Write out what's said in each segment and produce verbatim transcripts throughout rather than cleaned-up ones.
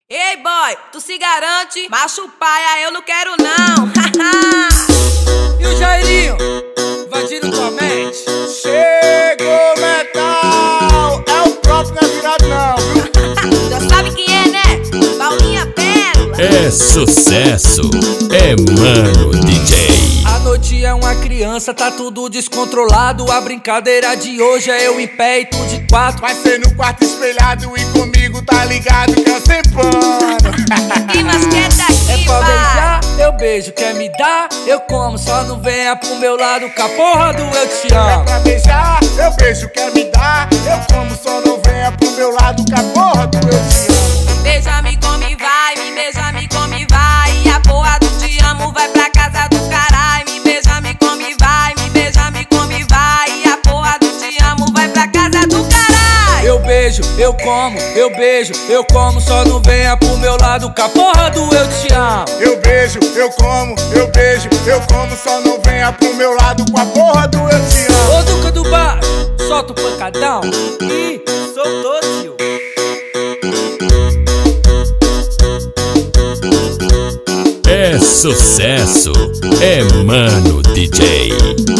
Ei boy, tu se garante? Macho paia, eu não quero não. E o Jairinho, invadindo tua mente. Chegou metal, é o próprio, não é virado não, viu? Já sabe quem é, né? Paulinha Pérola. É sucesso, é Mano D J. A noite é uma criança, tá tudo descontrolado. A brincadeira de hoje é eu em pé e tu de quatro. Vai ser no quarto espelhado e comigo tá ligado que eu sem pano. E mas quer daqui, É pra vai. beijar, eu beijo, quer me dar, eu como. Só não venha pro meu lado com a porra do eu te É amo. pra beijar, eu beijo, quer me dar, eu como, só não venha pro meu lado com a porra do eu te amo. Beija, me come, vai. Me beija, me come, vai. E a porra do te amo vai pra casa do caralho. Me beija, me come, vai. Me beija, me come, vai. E a porra do te amo vai pra casa do caralho. Eu beijo, eu como, eu beijo, eu como. Só não venha pro meu lado com a porra do eu te amo. Eu beijo, eu como, eu beijo, eu como, só não venha pro meu lado com a porra do eu te amo. Ô Duca do baixo, solta o pancadão. Ih, soltou, tio. É sucesso, é Mano D J.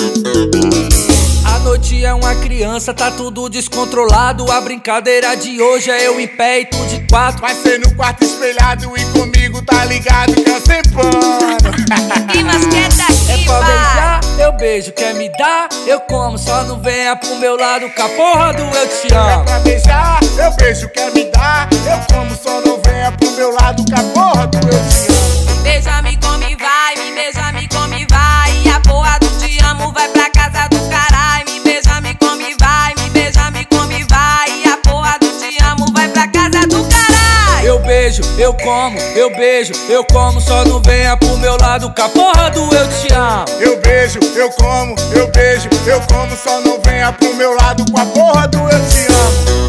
A noite é uma criança, tá tudo descontrolado. A brincadeira de hoje é eu em pé e tu de quatro. Vai ser no quarto espelhado e comigo tá ligado que eu sem pano. E mas quer daqui, É pra vai. beijar, eu beijo, quer me dar, eu como. Só não venha pro meu lado com a porra do eu te É amo. pra beijar, eu beijo, quer me dar, eu como, só não venha pro meu lado com a porra do eu te amo. Beija, me come, vai. Me beija, me come, vai. E a porra do te amo vai pra casa do caralho. Me beija, me come, vai. Me beija, me come, vai. E a porra do te amo vai pra casa do caralho. Eu beijo, eu como, eu beijo, eu como. Só não venha pro meu lado com a porra do eu te amo. Eu beijo, eu como, eu beijo, eu como, só não venha pro meu lado com a porra do eu te amo.